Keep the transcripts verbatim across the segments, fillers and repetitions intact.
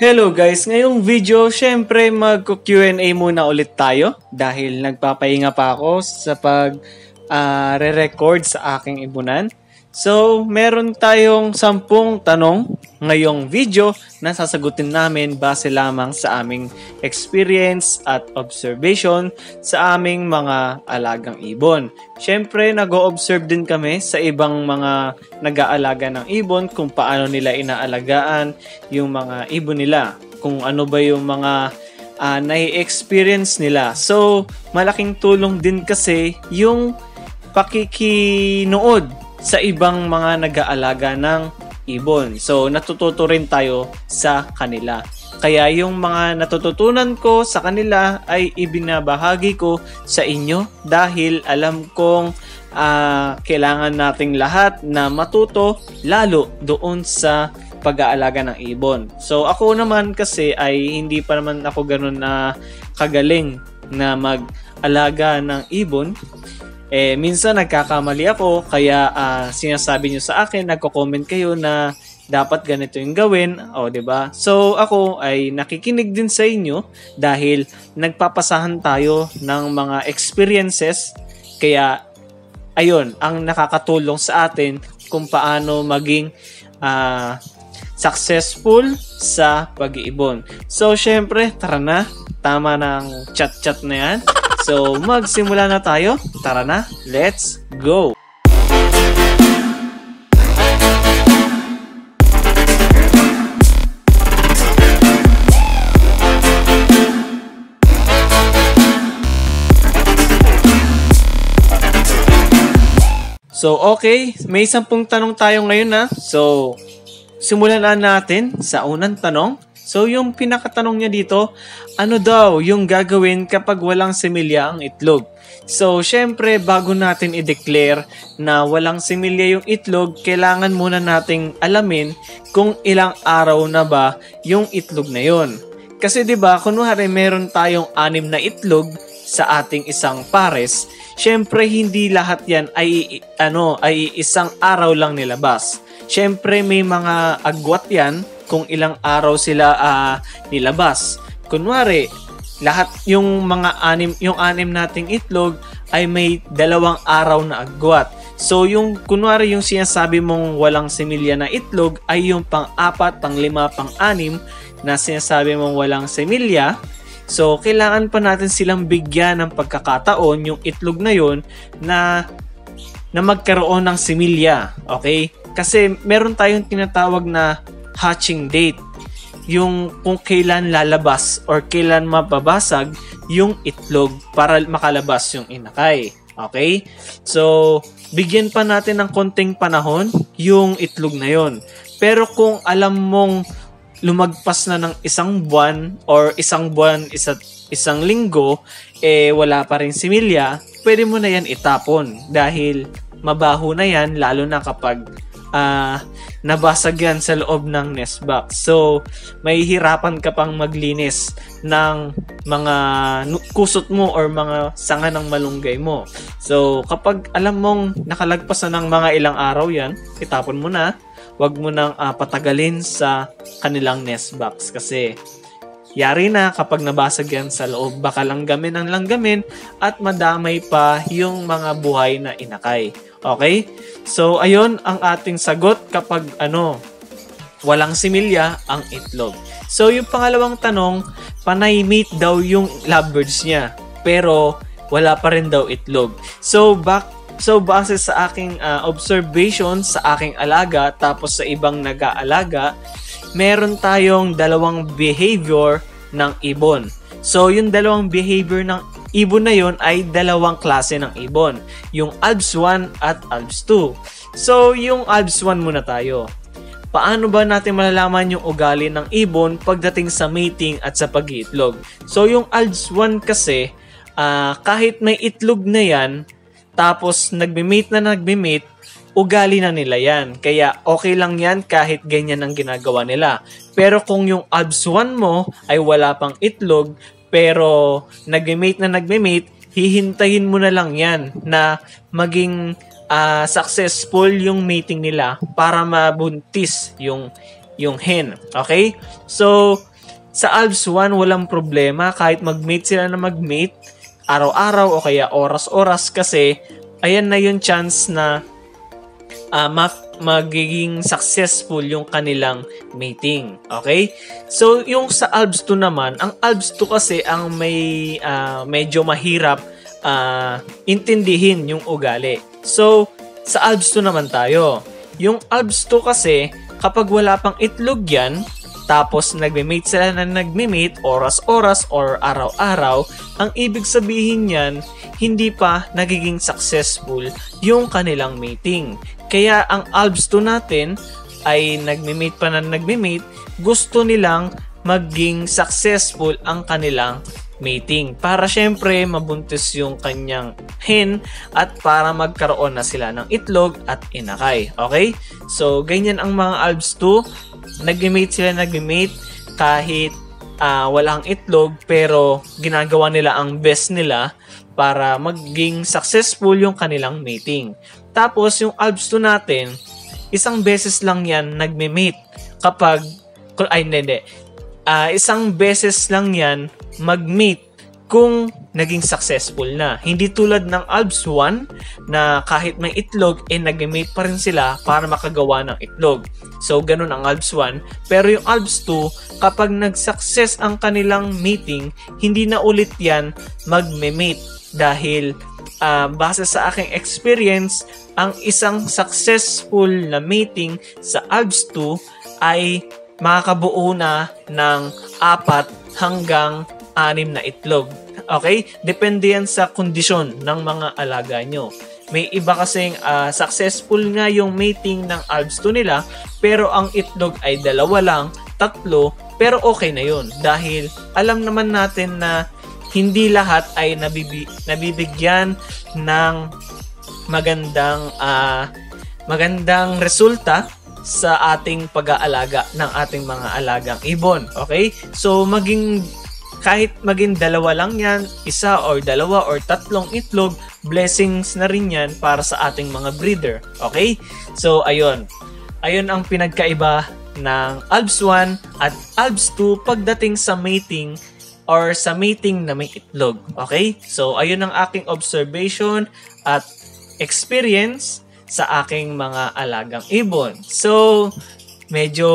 Hello guys, ngayong video syempre mag-Q and A muna ulit tayo dahil nagpapahinga pa ako sa pag uh, re-record sa aking ibunan. So, meron tayong sampung tanong ngayong video na sasagutin namin base lamang sa aming experience at observation sa aming mga alagang ibon. Syempre, nag-o-observe din kami sa ibang mga nag-aalaga ng ibon kung paano nila inaalagaan yung mga ibon nila. Kung ano ba yung mga uh, nai-experience nila. So, malaking tulong din kasi yung pakikinood sa ibang mga nag-aalaga ng ibon. So, natututo rin tayo sa kanila. Kaya yung mga natututunan ko sa kanila ay ibinabahagi ko sa inyo dahil alam kong uh, kailangan nating lahat na matuto lalo doon sa pag-aalaga ng ibon. So, ako naman kasi ay hindi pa naman ako ganun na kagaling na mag-alaga ng ibon. Eh, minsan nagkakamali ako, kaya uh, sinasabi nyo sa akin, nagko-comment kayo na dapat ganito yung gawin, o, diba? So, ako ay nakikinig din sa inyo dahil nagpapasahan tayo ng mga experiences, kaya, ayun, ang nakakatulong sa atin kung paano maging uh, successful sa pag-iibon. So, syempre, tara na, tama ng chat-chat na yan. So, magsimula na tayo. Tara na, let's go! So, okay. May sampung tanong tayo ngayon na. So, simulan na natin sa unang tanong. So, yung pinakatanong niya dito, ano daw yung gagawin kapag walang similya ang itlog? So, syempre, bago natin i-declare na walang similya yung itlog, kailangan muna nating alamin kung ilang araw na ba yung itlog na yon. Kasi 'di ba, kunwari meron tayong anim na itlog sa ating isang pares, syempre hindi lahat yan ay ano, ay isang araw lang nilabas. Syempre may mga agwat yan kung ilang araw sila uh, nilabas. Kunwari, lahat yung mga anim, yung anim nating itlog ay may dalawang araw na agwat. So, yung kunwari yung sinasabi mong walang similya na itlog ay yung pang-apat, pang-lima, pang-anim na sinasabi mong walang similya. So, kailangan pa natin silang bigyan ng pagkakataon yung itlog na yon na na magkaroon ng similya. Okay? Kasi meron tayong tinatawag na hatching date, yung kung kailan lalabas or kailan mababasag yung itlog para makalabas yung inakay. Okay? So, bigyan pa natin ng konting panahon yung itlog na yon. Pero kung alam mong lumagpas na ng isang buwan or isang buwan, isa, isang linggo, eh wala pa rin similya, pwede mo na yan itapon dahil mabaho na yan lalo na kapag Uh, nabasag yan sa loob ng nest box. So, may hirapan ka pang maglinis ng mga kusot mo or mga sanga ng malunggay mo. So, kapag alam mong nakalagpas na ng mga ilang araw yan, itapon mo na. Huwag mo nang uh, patagalin sa kanilang nest box kasi yari na kapag nabasag yan sa loob, baka langgamin ang langgamin at madamay pa yung mga buhay na inakay. Okay? So, ayun ang ating sagot kapag ano, walang similya ang itlog. So, yung pangalawang tanong, panay mate daw yung lovebirds niya, pero wala pa rin daw itlog. So, back So, base sa aking uh, observation sa aking alaga tapos sa ibang nag-aalaga, meron tayong dalawang behavior ng ibon. So, yung dalawang behavior ng ibon na yon ay dalawang klase ng ibon. Yung Alps one at Alps two. So, yung Alps one muna tayo. Paano ba natin malalaman yung ugali ng ibon pagdating sa mating at sa pag-iitlog? So, yung Alps one kasi, uh, kahit may itlog na yan, tapos nagme-mate na nagme-mate, ugali na nila yan. Kaya okay lang yan kahit ganyan ang ginagawa nila. Pero kung yung Alps one mo ay wala pang itlog, pero nagme-mate na nagme-mate, hihintayin mo na lang yan na maging uh, successful yung mating nila para mabuntis yung, yung hen. Okay? So, Sa Alps one, walang problema kahit mag-mate sila na mag-mate araw-araw o kaya oras-oras kasi ayan na yung chance na uh, ma- magiging successful yung kanilang mating. Okay? So, yung sa Alps two naman, ang Alps two kasi ang may uh, medyo mahirap uh, intindihin yung ugali. So, sa Alps two naman tayo. Yung Alps two kasi, kapag wala pang itlog yan, tapos nagme-mate sila na nagme-mate oras-oras or araw-araw, ang ibig sabihin niyan, hindi pa nagiging successful yung kanilang mating. Kaya ang Alps two natin ay nagme-mate pa na nagme-mate, gusto nilang maging successful ang kanilang mating. Para syempre mabuntis yung kanyang hen at para magkaroon na sila ng itlog at inakay. Okay? So, ganyan ang mga Alps two. Nagme-mate sila, nagme-mate kahit uh, walang itlog pero ginagawa nila ang best nila para maging successful yung kanilang mating. Tapos yung Alps two natin, isang beses lang yan nagme-mate kapag ay hindi, hindi. Uh, isang beses lang yan mag-mate kung naging successful na. Hindi tulad ng Alps one na kahit may itlog, eh nag-mate pa rin sila para makagawa ng itlog. So, ganun ang Alps one. Pero yung Alps two, kapag nag-success ang kanilang mating, hindi na ulit yan mag-mate. Dahil, uh, base sa aking experience, ang isang successful na mating sa Alps two ay makakabuo na ng apat hanggang anim na itlog. Okay? Depende yan sa kondisyon ng mga alaga nyo. May iba kasing uh, successful nga yung mating ng Alps two nila, pero ang itlog ay dalawa lang, tatlo, pero okay na yun. Dahil alam naman natin na hindi lahat ay nabibi- nabibigyan ng magandang uh, magandang resulta sa ating pag-aalaga ng ating mga alagang ibon. Okay? So, maging kahit maging dalawa lang yan, isa or dalawa or tatlong itlog, blessings na rin yan para sa ating mga breeder. Okay? So, ayun. Ayun ang pinagkaiba ng Alps one at Alps two pagdating sa mating or sa mating na may itlog. Okay? So, ayun ang aking observation at experience sa aking mga alagang ibon. So, medyo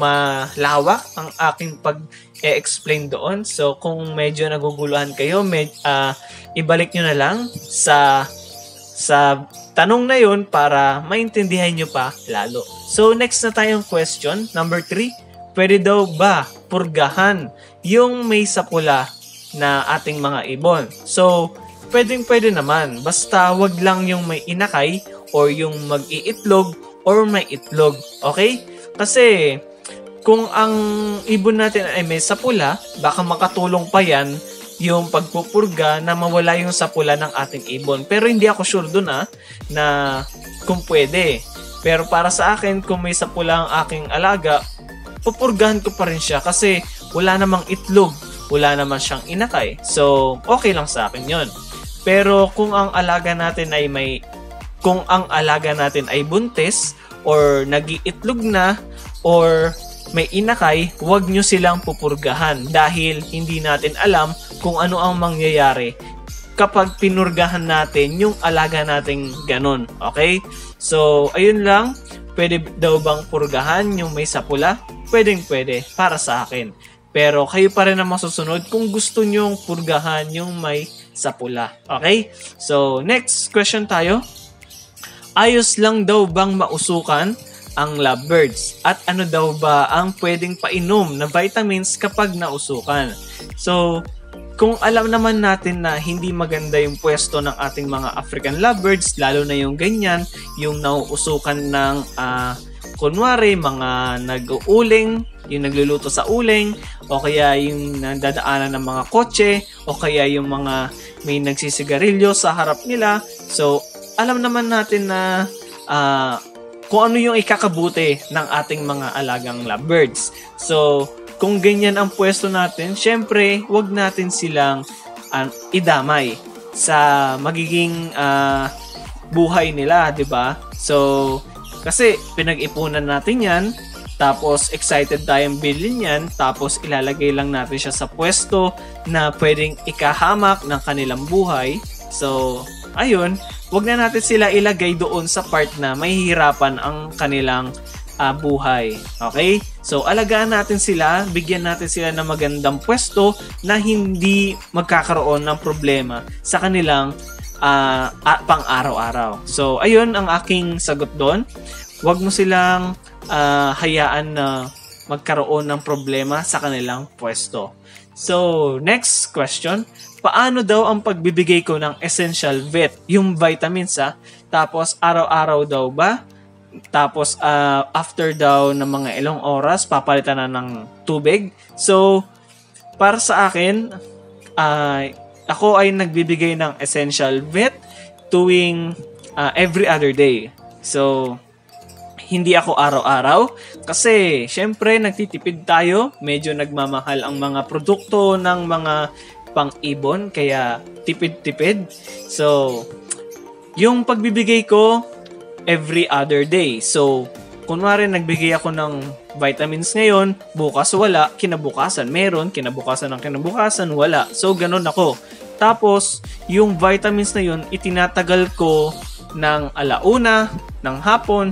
malawak ang aking pag-e-explain doon. So, kung medyo naguguluhan kayo, med- uh, ibalik nyo na lang sa sa tanong na yun para maintindihan nyo pa lalo. So, next na tayong question, number three. Pwede daw ba purgahan yung may sapula na ating mga ibon? So, pwedeng pwede naman. Basta wag lang yung may inakay or yung mag-iitlog or may itlog. Okay? Kasi kung ang ibon natin ay may sapula, baka makatulong pa yan yung pagpupurga na mawala yung sapula ng ating ibon. Pero hindi ako sure dun ah, na kung pwede. Pero para sa akin, kung may sapula ang aking alaga, pupurgahan ko pa rin siya kasi wala namang itlog, wala naman siyang inakay. So, okay lang sa akin yon. Pero kung ang alaga natin ay may kung ang alaga natin ay buntis or nag-iitlog na or may inakay, huwag nyo silang pupurgahan dahil hindi natin alam kung ano ang mangyayari kapag pinurgahan natin yung alaga nating ganon. Okay? So, ayun lang. Pwede daw bang purgahan yung may sapula? Pwedeng pwede para sa akin. Pero kayo pa rin ang masusunod kung gusto nyong purgahan yung may sapula. Okay? So, next question tayo. Ayos lang daw bang mausukan ang lovebirds? At ano daw ba ang pwedeng painom na vitamins kapag nausukan? So, kung alam naman natin na hindi maganda yung pwesto ng ating mga African lovebirds, lalo na yung ganyan, yung nauusukan ng, uh, kunwari, mga nag-uuling, yung nagluluto sa uling, o kaya yung nadadaanan ng mga kotse, o kaya yung mga may nagsisigarilyo sa harap nila. So, alam naman natin na uh, kung ano yung ikakabuti ng ating mga alagang lovebirds. So, kung ganyan ang pwesto natin, syempre, wag natin silang uh, idamay sa magiging uh, buhay nila, 'di ba? So, kasi pinag-ipunan natin 'yan Tapos excited tayong bilhin yan, tapos ilalagay lang natin siya sa pwesto na pwedeng ikahamak ng kanilang buhay. So, ayun, wag na natin sila ilagay doon sa part na mahihirapan ang kanilang uh, buhay. Okay? So, alagaan natin sila, bigyan natin sila ng magandang pwesto na hindi magkakaroon ng problema sa kanilang uh, pang araw-araw. So, ayun ang aking sagot doon. Wag mo silang uh, hayaan na magkaroon ng problema sa kanilang pwesto. So, next question. Paano daw ang pagbibigay ko ng essential vet? Yung vitamins ha? Tapos, araw-araw daw ba? Tapos, uh, after daw ng mga ilang oras, papalitan na ng tubig. So, para sa akin, uh, ako ay nagbibigay ng essential vet tuwing uh, every other day. So, hindi ako araw-araw kasi syempre nagtitipid tayo, medyo nagmamahal ang mga produkto ng mga pang-ibon kaya tipid-tipid. So, yung pagbibigay ko every other day. So, kunwari nagbigay ako ng vitamins ngayon, bukas wala, kinabukasan meron, kinabukasan ng kinabukasan wala. So, ganun ako. Tapos, yung vitamins na yun, itinatagal ko ng alauna, ng hapon,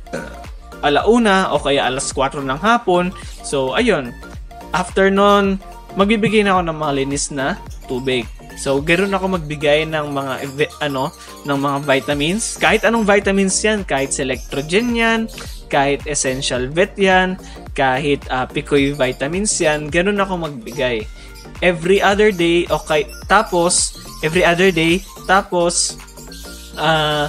alauna o kaya alas kwatro ng hapon. So, ayun. After nun, magbibigay na ako ng malinis na tubig. So, ganoon ako magbigay ng mga ano, ng mga vitamins. Kahit anong vitamins yan, kahit Selectrogen yan, kahit Essential Vet yan, kahit uh, Picoy vitamins yan, ganoon ako magbigay. Every other day, okay, tapos every other day, tapos uh,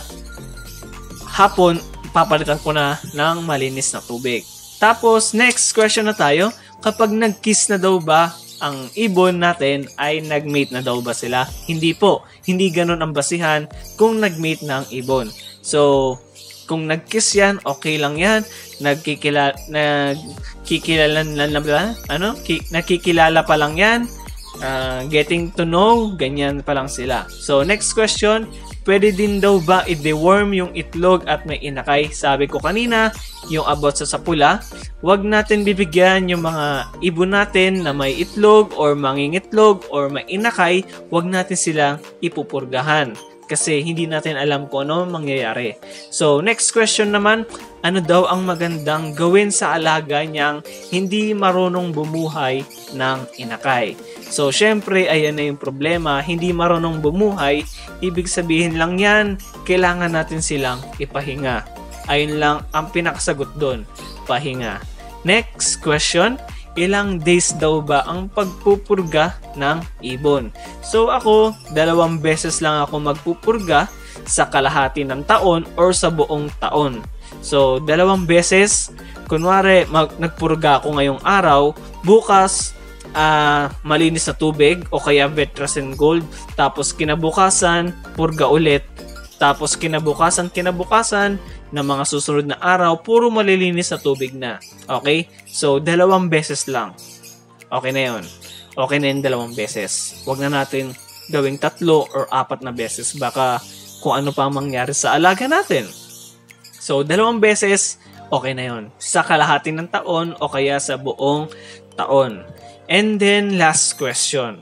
hapon papalitan ko na ng malinis na tubig. Tapos, next question na tayo. Kapag nag-kiss na daw ba ang ibon natin, ay nag-mate na daw ba sila? Hindi po. Hindi ganun ang basihan kung nag-mate na ang ibon. So, kung nag-kiss yan, okay lang yan. Nagkikilala, nagkikilala na ba? Ano? Ki, nakikilala pa lang yan. Uh, getting to know, ganyan pa lang sila. So, next question. Pwede din daw ba i-deworm yung itlog at may inakay? Sabi ko kanina, yung about sa sapula, wag natin bibigyan yung mga ibon natin na may itlog or mangingitlog or may inakay, wag natin silang ipupurgahan. Kasi hindi natin alam kung ano mangyayari. So, next question naman, ano daw ang magandang gawin sa alaga niyang hindi marunong bumuhay ng inakay? So, syempre, ayan na yung problema. Hindi marunong bumuhay, ibig sabihin lang yan, kailangan natin silang ipahinga. Ayun lang ang pinakasagot doon, pahinga. Next question, ilang days daw ba ang pagpupurga ng ibon? So, ako, dalawang beses lang ako magpupurga sa kalahati ng taon or sa buong taon. So, dalawang beses, kunwari, mag- nagpurga ako ngayong araw, bukas, Uh, malinis na tubig o kaya Vetrasen Gold, tapos kinabukasan purga ulit, tapos kinabukasan kinabukasan na mga susunod na araw puro malilinis na tubig na. Okay, so dalawang beses lang, okay na yun. Okay na yung dalawang beses, wag na natin gawing tatlo or apat na beses, baka kung ano pa mangyari sa alaga natin. So dalawang beses, okay na yun sa kalahati ng taon o kaya sa buong taon. And then, last question.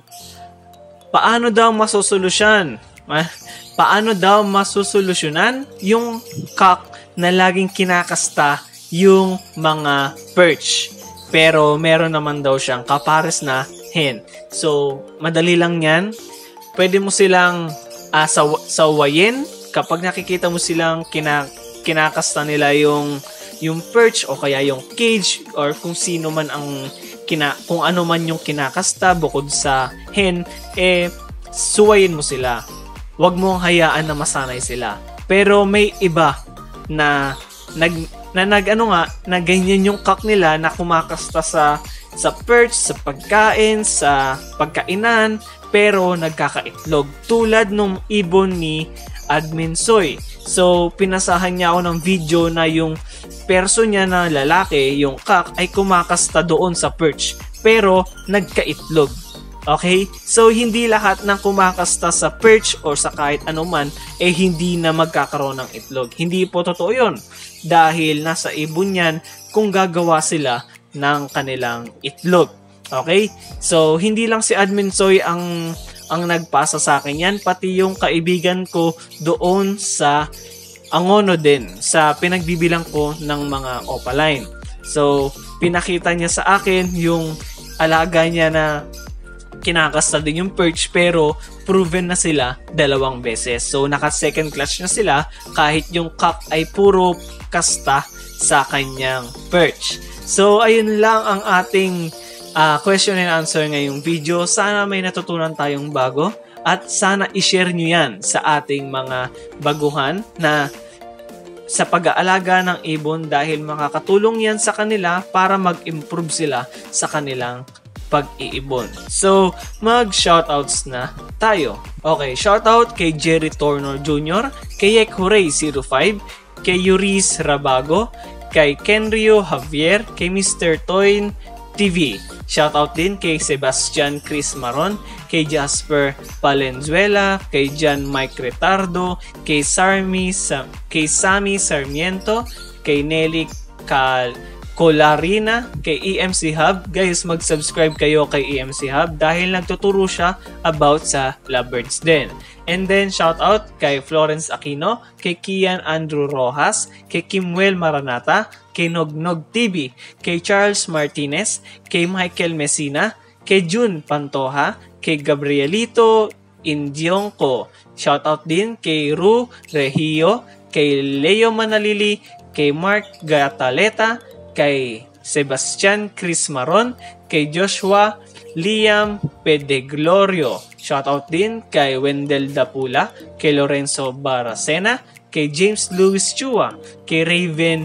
Paano daw masusolusyon? Paano daw masusolusyonan yung cock na laging kinakasta yung mga perch? Pero meron naman daw siyang kapares na hen. So, madali lang yan. Pwede mo silang uh, saw- sawayin kapag nakikita mo silang kina- kinakasta nila yung, yung perch o kaya yung cage or kung sino man ang Kina, kung ano man yung kinakasta bukod sa hen, eh, suwayin mo sila. Huwag mong hayaan na masanay sila. Pero may iba na nag, na nag ano nga, na ganyan yung cock nila na kumakasta sa, sa perch, sa pagkain, sa pagkainan, pero nagkakaitlog. Tulad nung ibon ni Admin Soy. So, pinasahan niya ako ng video na yung perso niya na lalaki, yung cock, ay kumakasta doon sa perch. Pero, nagkaitlog. Okay? So, hindi lahat ng kumakasta sa perch or sa kahit anuman, eh hindi na magkakaroon ng itlog. Hindi po totoo yun. Dahil nasa ibon yan kung gagawa sila ng kanilang itlog. Okay? So, hindi lang si Admin Soy ang ang nagpasa sa akin yan, pati yung kaibigan ko doon sa Angono din, sa pinagbibilang ko ng mga opaline. So, pinakita niya sa akin yung alaga niya na kinakasta din yung perch, pero proven na sila dalawang beses. So, naka-second clutch na sila kahit yung cock ay puro kasta sa kanyang perch. So, ayun lang ang ating uh, question and answer ngayong video. Sana may natutunan tayong bago at sana i-share nyo yan sa ating mga baguhan na sa pag-aalaga ng ibon dahil makakatulong yan sa kanila para mag-improve sila sa kanilang pag-iibon. So, mag-shoutouts na tayo. Okay, shoutout kay Jerry Tornor Junior, kay Ek Huray zero five, kay Yuris Rabago, kay Kenrio Javier, kay Mister Toyn T V. Shoutout din kay Sebastian Chris Maron, kay Jasper Valenzuela, kay John Mike Retardo, kay Sarmi, Sa kay Sammy Sarmiento, kay Nelly Cal Colarina, kay E M C Hub. Guys, mag-subscribe kayo kay E M C Hub dahil nagtuturo siya about sa lovebirds din. And then, shout out kay Florence Aquino, kay Kian Andrew Rojas, kay Kimwell Maranata, kay Nognog T V, kay Charles Martinez, kay Michael Messina, kay June Pantoja, kay Gabrielito Indiongco. Shout out din kay Ru Regio, kay Leo Manalili, kay Mark Gataleta, kay Sebastian Chris Maron, kay Joshua Liam Pedeglorio. Shoutout din kay Wendell Dapula, kay Lorenzo Baracena, kay James Louis Chua, kay Raven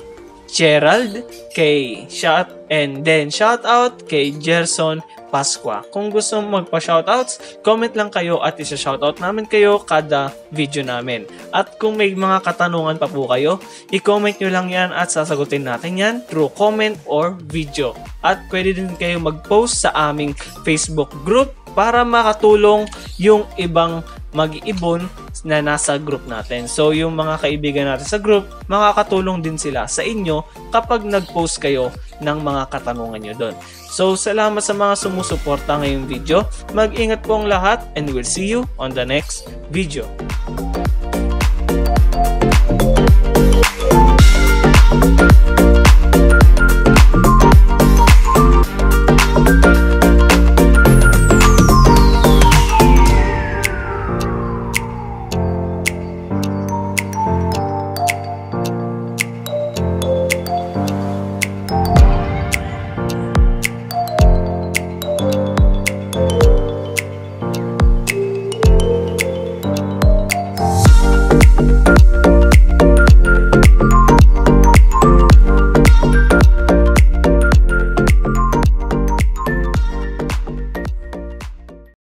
Gerald, kay shout and then shoutout kay Gerson Pasqua. Kung gusto mo magpa-shoutouts, comment lang kayo at isa-shoutout namin kayo kada video namin. At kung may mga katanungan pa po kayo, i-comment nyo lang yan at sasagutin natin yan through comment or video. At pwede din kayo mag-post sa aming Facebook group para makatulong yung ibang mag-iibon na nasa group natin. So, yung mga kaibigan natin sa group, makakatulong din sila sa inyo kapag nag-post kayo ng mga katanungan nyo doon. So, salamat sa mga sumusuporta ngayong video. Mag-ingat po ang lahat and we'll see you on the next video.